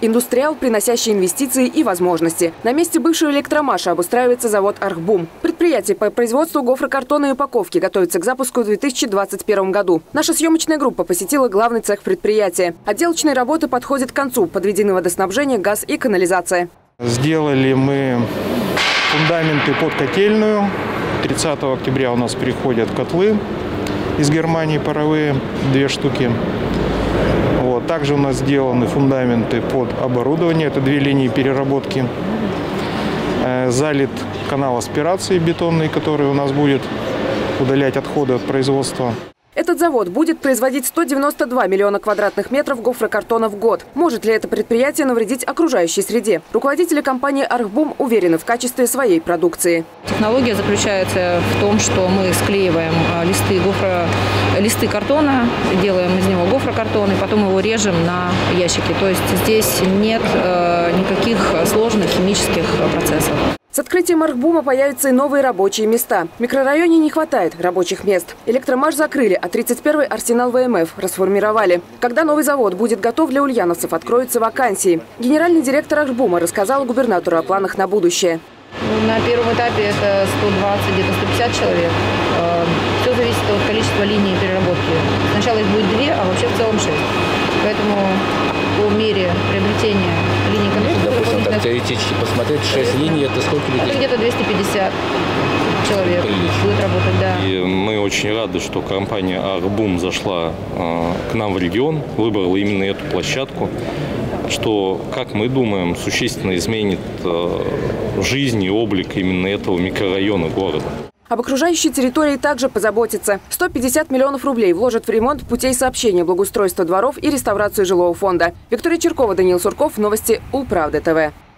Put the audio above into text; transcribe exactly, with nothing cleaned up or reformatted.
Индустриал, приносящий инвестиции и возможности. На месте бывшего электромаша обустраивается завод «Архбум». Предприятие по производству гофрокартона и упаковки готовится к запуску в две тысячи двадцать первом году. Наша съемочная группа посетила главный цех предприятия. Отделочные работы подходят к концу. Подведены водоснабжение, газ и канализация. Сделали мы фундаменты под котельную. тридцатого октября у нас приходят котлы из Германии паровые, две штуки. Вот. Также у нас сделаны фундаменты под оборудование, это две линии переработки. Залит канал аспирации бетонный, который у нас будет удалять отходы от производства. Этот завод будет производить сто девяносто два миллиона квадратных метров гофрокартона в год. Может ли это предприятие навредить окружающей среде? Руководители компании «Архбум» уверены в качестве своей продукции. Технология заключается в том, что мы склеиваем листы, гофро, листы картона, делаем из него гофрокартон и потом его режем на ящики. То есть здесь нет э, никаких сложных химических процессов. С открытием «Архбума» появятся и новые рабочие места. В микрорайоне не хватает рабочих мест. Электромаш закрыли, а тридцать первый арсенал вэ эм эф расформировали. Когда новый завод будет готов для ульяновцев, откроются вакансии. Генеральный директор «Архбума» рассказал губернатору о планах на будущее. На первом этапе это сто двадцать, где-то сто пятьдесят человек. Все зависит от количества линий переработки. Сначала их будет две, а вообще в целом шесть. Поэтому по мере приобретения линий конвертов... Допустим, так теоретически посмотреть, шесть линий, это сколько людей? Это где-то двести пятьдесят человек Прилично. Будет работать, да. И мы очень рады, что компания «Архбум» зашла э, к нам в регион, выбрала именно эту площадку, что, как мы думаем, существенно изменит э, жизнь и облик именно этого микрорайона города. Об окружающей территории также позаботятся. сто пятьдесят миллионов рублей вложат в ремонт путей сообщения, благоустройство дворов и реставрацию жилого фонда. Виктория Черкова, Даниил Сурков. Новости Улправды ТВ.